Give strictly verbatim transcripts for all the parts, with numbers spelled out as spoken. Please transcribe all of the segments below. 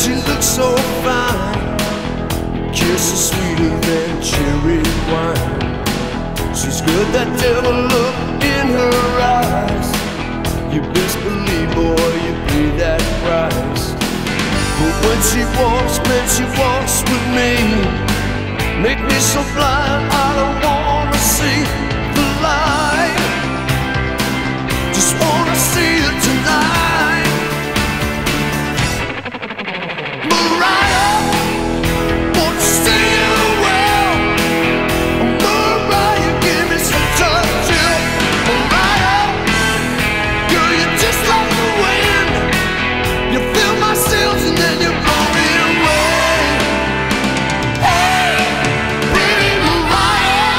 she looks so fine. Kiss is sweeter than cherry wine. She's got that devil look in her eyes. You best believe, boy, you pay that price. But when she walks, man, she walks with me. Make me so blind, I don't wanna see the light. Just wanna see her tonight. Maryia, won't you say you will? Maryia, give me some touch. Maryia, girl, you're just like the wind. You fill my sails and then you blow me away. Hey, pretty Maryia.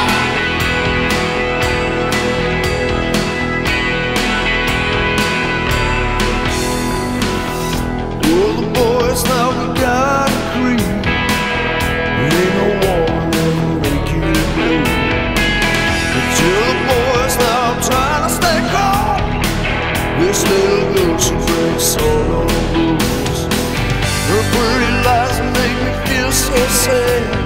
Well, the boys now we got a creed. Ain't no woman that'll make you blue. But tell the boys now I'm trying to stay calm. This little girl, she breaks all the rules. Her pretty lies make me feel so sad.